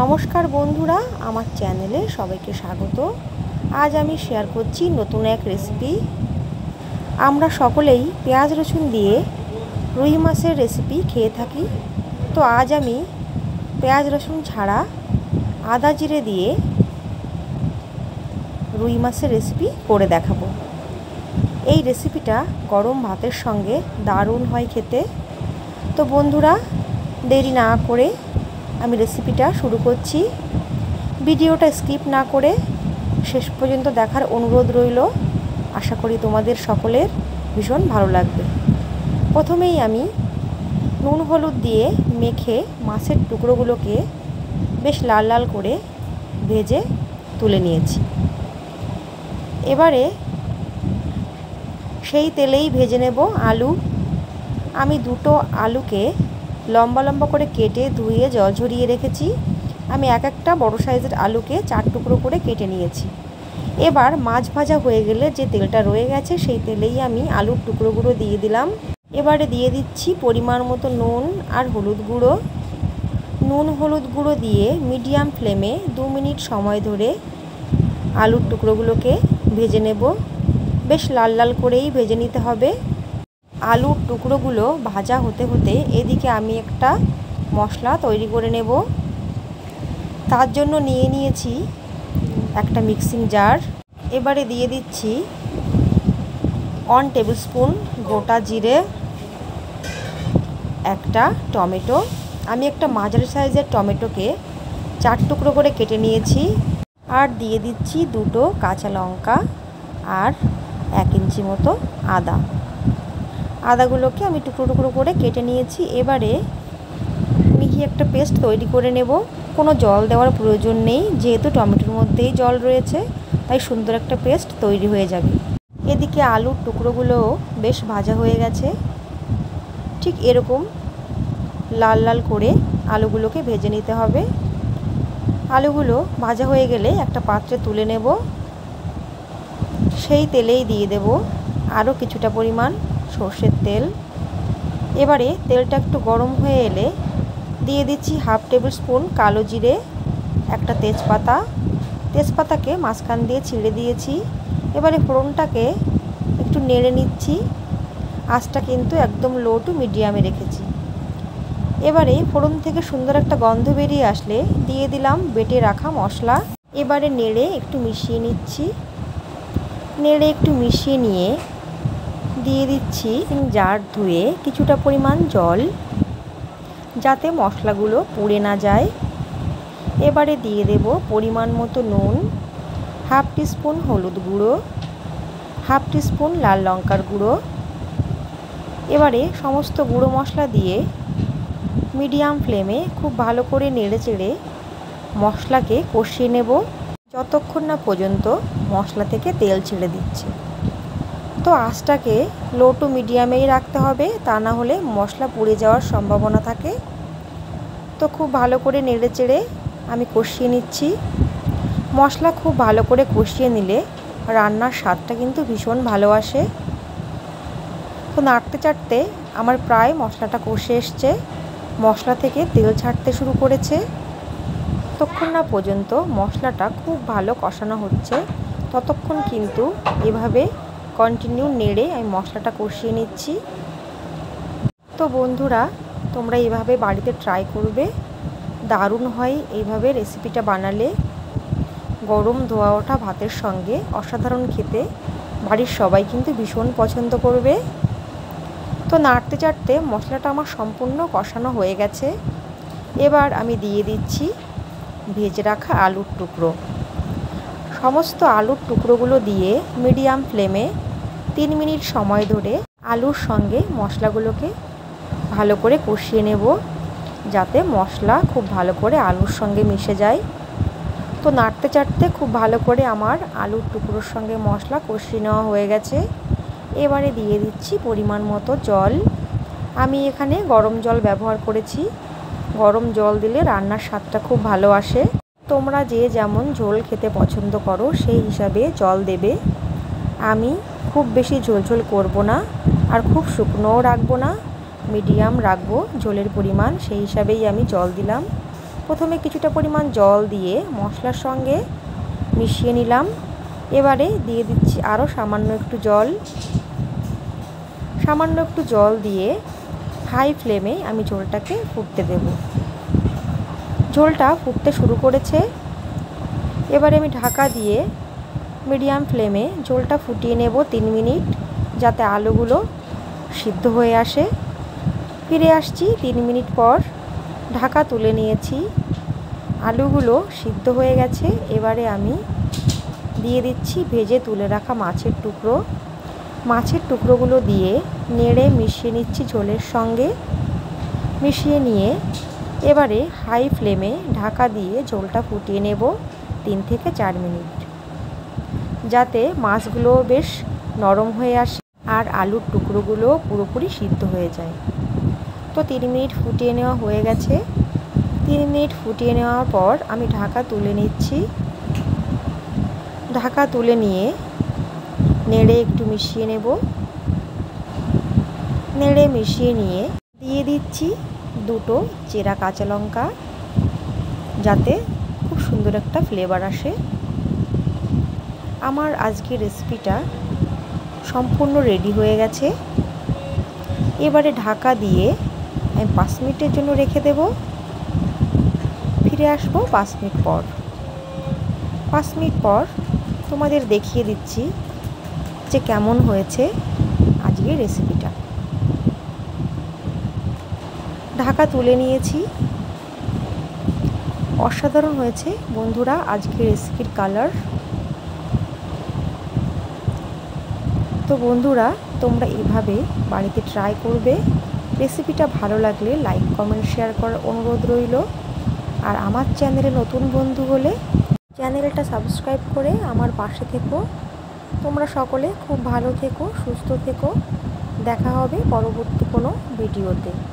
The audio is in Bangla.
নমস্কার বন্ধুরা, আমার চ্যানেলে সবাইকে স্বাগত। আজ আমি শেয়ার করছি নতুন এক রেসিপি। আমরা সকলেই পেঁয়াজ রসুন দিয়ে রুই মাছের রেসিপি খেয়ে থাকি। তো আজ আমি পেঁয়াজ রসুন ছাড়া আদা জিরে দিয়ে রুই মাছের রেসিপি করে দেখাবো। এই রেসিপিটা গরম ভাতের সঙ্গে দারুণ হয় খেতে। তো বন্ধুরা, দেরি না করে আমি রেসিপিটা শুরু করছি। ভিডিওটা স্কিপ না করে শেষ পর্যন্ত দেখার অনুরোধ রইল। আশা করি তোমাদের সকলের ভীষণ ভালো লাগবে। প্রথমেই আমি নুন হলুদ দিয়ে মেখে মাছের টুকরোগুলোকে বেশ লাল লাল করে ভেজে তুলে নিয়েছি। এবারে সেই তেলেই ভেজে নেব আলু। আমি দুটো আলুকে লম্বা লম্বা করে কেটে ধুয়ে জল ঝরিয়ে রেখেছি। আমি একটা বড় সাইজের আলুকে 4 টুকরো করে কেটে নিয়েছি। এবার মাছ ভাজা হয়ে গেলে যে তেলটা রয়ে গেছে সেই তেলেই আমি আলুর টুকরোগুলো দিয়ে দিলাম। এবারে দিয়ে দিচ্ছি পরিমাণ মতো নুন আর হলুদ গুঁড়ো। নুন হলুদ গুঁড়ো দিয়ে মিডিয়াম ফ্লেমে 2 মিনিট সময় ধরে আলুর টুকরোগুলোকে ভেজে নেব। বেশ লাল লাল করেই ভেজে নিতে হবে। আলুর টুকরোগুলো ভাজা হতে হতে এদিকে আমি একটা মশলা তৈরি করে নেব। তার জন্য নিয়ে নিয়েছি একটা মিক্সিং জার। এবারে দিয়ে দিচ্ছি 1 টেবিল স্পুন গোটা জিরে, একটা টমেটো। আমি একটা মাঝারি সাইজের টমেটোকে 4 টুকরো করে কেটে নিয়েছি। আর দিয়ে দিচ্ছি 2টো কাঁচা লঙ্কা আর 1 ইঞ্চি মতো আদা। আদাগুলোকে আমি টুকরো টুকরো করে কেটে নিয়েছি। এবারে মিহি একটা পেস্ট তৈরি করে নেব। কোনো জল দেওয়ার প্রয়োজন নেই, যেহেতু টমেটোর মধ্যেই জল রয়েছে, তাই সুন্দর একটা পেস্ট তৈরি হয়ে যাবে। এদিকে আলুর টুকরোগুলোও বেশ ভাজা হয়ে গেছে। ঠিক এরকম লাল লাল করে আলুগুলোকে ভেজে নিতে হবে। আলুগুলো ভাজা হয়ে গেলে একটা পাত্রে তুলে নেব। সেই তেলেই দিয়ে দেব আরও কিছুটা পরিমাণ সর্ষের তেল। এবারে তেলটা একটু গরম হয়ে এলে দিয়ে দিচ্ছি 1/2 টেবিল স্পুন কালো জিরে, একটা তেজপাতা। তেজপাতাকে মাঝখান দিয়ে ছিঁড়ে দিয়েছি। এবারে ফোড়নটাকে একটু নেড়ে নিচ্ছি। আঁচটা কিন্তু একদম লো টু মিডিয়ামে রেখেছি। এবারে ফোড়ন থেকে সুন্দর একটা গন্ধ বেরিয়ে আসলে দিয়ে দিলাম বেটে রাখা মশলা। এবারে নেড়ে একটু মিশিয়ে নিচ্ছি। নেড়ে একটু মিশিয়ে নিয়ে দিয়ে দিচ্ছি জার ধুয়ে কিছুটা পরিমাণ জল, যাতে মশলাগুলো পুড়ে না যায়। এবারে দিয়ে দেব পরিমাণ মতো নুন, 1/2 টিস্পুন হলুদ গুঁড়ো, 1/2 টিস্পুন লাল লঙ্কার গুঁড়ো। এবারে সমস্ত গুঁড়ো মশলা দিয়ে মিডিয়াম ফ্লেমে খুব ভালো করে নেড়ে চেড়ে মশলাকে কষিয়ে নেব, যতক্ষণ না পর্যন্ত মশলা থেকে তেল ছেড়ে দিচ্ছে। তো আঁচটাকে লো টু মিডিয়ামেই রাখতে হবে, তা না হলে মশলা পুড়ে যাওয়ার সম্ভাবনা থাকে। তো খুব ভালো করে নেড়ে চেড়ে আমি কষিয়ে নিচ্ছি। মশলা খুব ভালো করে কষিয়ে নিলে রান্নার স্বাদটা কিন্তু ভীষণ ভালো আসে। তো নাড়তে চাড়তে আমার প্রায় মশলাটা কষে এসছে। মশলা থেকে তেল ছাড়তে শুরু করেছে। যতক্ষণ না পর্যন্ত মশলাটা খুব ভালো কষানো হচ্ছে, ততক্ষণ কিন্তু এভাবে কন্টিনিউ নেড়ে আমি মশলাটা কষিয়ে নিচ্ছি। তো বন্ধুরা, তোমরা এভাবে বাড়িতে ট্রাই করবে, দারুণ হয় এইভাবে রেসিপিটা বানালে। গরম ধোয়া ওঠা ভাতের সঙ্গে অসাধারণ খেতে, বাড়ির সবাই কিন্তু ভীষণ পছন্দ করবে। তো নাড়তে চাড়তে মশলাটা আমার সম্পূর্ণ কষানো হয়ে গেছে। এবার আমি দিয়ে দিচ্ছি ভেজে রাখা আলুর টুকরো। সমস্ত আলুর টুকরোগুলো দিয়ে মিডিয়াম ফ্লেমে 3 মিনিট সময় ধরে আলুর সঙ্গে মশলাগুলোকে ভালো করে কষিয়ে নেব, যাতে মশলা খুব ভালো করে আলুর সঙ্গে মিশে যায়। তো নাড়তে চাড়তে খুব ভালো করে আমার আলুর টুকরোর সঙ্গে মশলা কষিয়ে নেওয়া হয়ে গেছে। এবারে দিয়ে দিচ্ছি পরিমাণ মতো জল। আমি এখানে গরম জল ব্যবহার করেছি। গরম জল দিলে রান্নার স্বাদটা খুব ভালো আসে। তোমরা যে যেমন ঝোল খেতে পছন্দ করো সেই হিসাবে জল দেবে। আমি খুব বেশি ঝোল করব না, আর খুব শুকনোও রাখবো না, মিডিয়াম রাখবো ঝোলের পরিমাণ, সেই হিসাবেই আমি জল দিলাম। প্রথমে কিছুটা পরিমাণ জল দিয়ে মশলার সঙ্গে মিশিয়ে নিলাম। এবারে দিয়ে দিচ্ছি আরও সামান্য একটু জল দিয়ে হাই ফ্লেমে আমি ঝোলটাকে ফুটতে দেব। ঝোলটা ফুটতে শুরু করেছে। এবারে আমি ঢাকা দিয়ে মিডিয়াম ফ্লেমে ঝোলটা ফুটিয়ে নেব 3 মিনিট, যাতে আলুগুলো সিদ্ধ হয়ে আসে। ফিরে আসছি 3 মিনিট পর, ঢাকা তুলে নিয়েছি। আলুগুলো সিদ্ধ হয়ে গেছে। এবারে আমি দিয়ে দিচ্ছি ভেজে তুলে রাখা মাছের টুকরো। মাছের টুকরোগুলো দিয়ে নেড়ে মিশিয়ে নিচ্ছি ঝোলের সঙ্গে। মিশিয়ে নিয়ে এবারে হাই ফ্লেমে ঢাকা দিয়ে ঝোলটা ফুটিয়ে নেব 3 থেকে 4 মিনিট, যাতে মাছগুলো বেশ নরম হয়ে আসে আর আলুর টুকরোগুলো পুরোপুরি সিদ্ধ হয়ে যায়। তো 3 মিনিট ফুটিয়ে নেওয়া হয়ে গেছে। 3 মিনিট ফুটিয়ে নেওয়ার পর আমি ঢাকা তুলে নিচ্ছি। ঢাকা তুলে নিয়ে নেড়ে একটু মিশিয়ে নেব। নেড়ে মিশিয়ে নিয়ে দিয়ে দিচ্ছি 2টো চেরা কাঁচা লঙ্কা, যাতে খুব সুন্দর একটা ফ্লেভার আসে। আমার আজকের রেসিপিটা সম্পূর্ণ রেডি হয়ে গেছে। এবারে ঢাকা দিয়ে আমি 5 মিনিটের জন্য রেখে দেব। ফিরে আসবো 5 মিনিট পর। 5 মিনিট পর তোমাদের দেখিয়ে দিচ্ছি যে কেমন হয়েছে আজকের রেসিপিটা। ঢাকা তুলে নিয়েছি। অসাধারণ হয়েছে বন্ধুরা আজকের রেসিপির কালার। তো বন্ধুরা, তোমরা এভাবে বাড়িতে ট্রাই করবে। রেসিপিটা ভালো লাগলে লাইক, কমেন্ট, শেয়ার করার অনুরোধ রইল। আর আমার চ্যানেলে নতুন বন্ধু হলে চ্যানেলটা সাবস্ক্রাইব করে আমার পাশে থেকো। তোমরা সকলে খুব ভালো থেকো, সুস্থ থেকো। দেখা হবে পরবর্তী কোনো ভিডিওতে।